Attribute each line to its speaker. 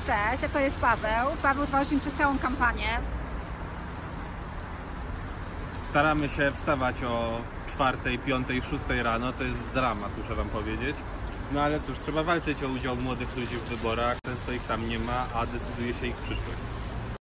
Speaker 1: Cześć, a to jest Paweł. Paweł towarzyszy mi przez całą kampanię.
Speaker 2: Staramy się wstawać o 4, 5, 6 rano, to jest dramat, muszę wam powiedzieć. No ale cóż, trzeba walczyć o udział młodych ludzi w wyborach, często ich tam nie ma, a decyduje się ich przyszłość.